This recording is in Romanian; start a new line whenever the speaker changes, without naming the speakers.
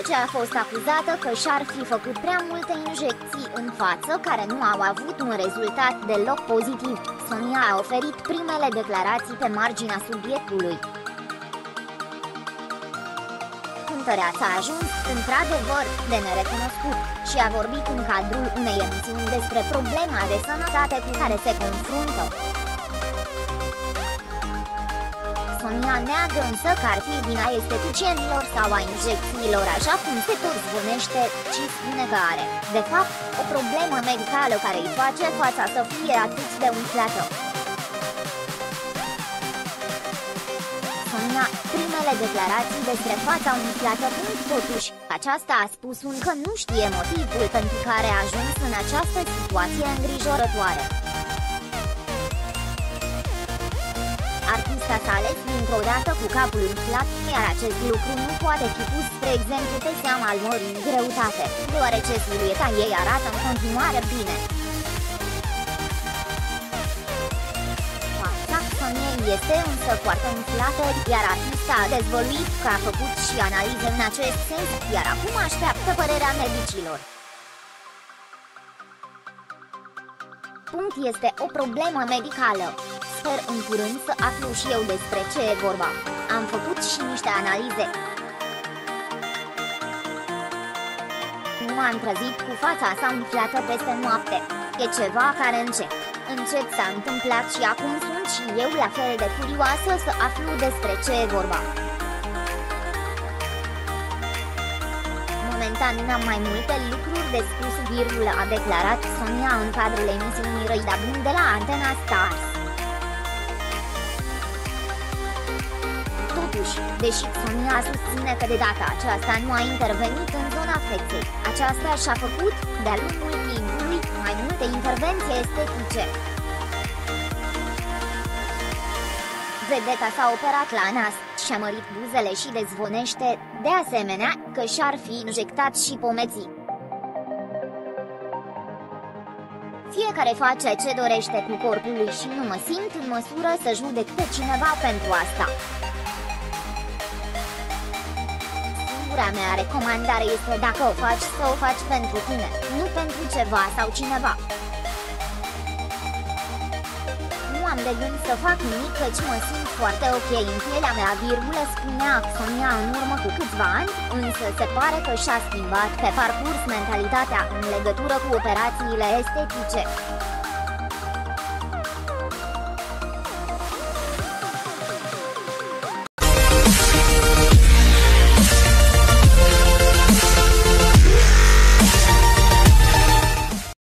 ce a fost acuzată că și-ar fi făcut prea multe injecții în față care nu au avut un rezultat deloc pozitiv. Sonia a oferit primele declarații pe marginea subiectului. Cântăreața a ajuns, într-adevăr, de nerecunoscut și a vorbit în cadrul unei emisiuni despre problema de sănătate cu care se confruntă. Sonia neagă însă că ar fi vina esteticienilor sau a injecțiilor așa cum se tot zvonește, ci spune că are, de fapt, o problemă medicală care îi face fața să fie atât de umflată. Sonia, primele declarații despre fața umflată. Totuși, aceasta a spus că nu știe motivul pentru care a ajuns în această situație îngrijorătoare. Artista s-a ales dintr-o dată cu capul umflat, iar acest lucru nu poate fi pus, spre exemplu, pe seama al mării în greutate, deoarece silueta ei arată în continuare bine. Fața Soniei este însă foarte umflată, iar artista a dezvăluit că a făcut și analize în acest sens, iar acum așteaptă părerea medicilor. Este o problemă medicală. Sper în curând să aflu și eu despre ce e vorba. Am făcut și niște analize. Nu m-am trezit cu fața asta umflată peste noapte. E ceva care încet s-a întâmplat și acum sunt și eu la fel de curioasă să aflu despre ce e vorba. Momentan n-am mai multe lucruri de spus, a declarat Sonia în cadrul emisiunii Răi da Bun de la Antena Stars. Totuși, deși Sonia susține că de data aceasta nu a intervenit în zona feței, aceasta și-a făcut, de-a lungul timpului, mai multe intervenții estetice. Vedeta s-a operat la nas, și-a mărit buzele și dezvonește, de asemenea, că și-ar fi injectat și pomeții. Fiecare face ce dorește cu corpul lui și nu mă simt în măsură să judec pe cineva pentru asta. Singura mea recomandare este dacă o faci să o faci pentru tine, nu pentru ceva sau cineva. Nu am de gând să fac nimic căci mă simt foarte ok în pielea mea, spunea Sonia în urmă cu câțiva ani, însă se pare că și-a schimbat pe parcurs mentalitatea în legătură cu operațiile estetice.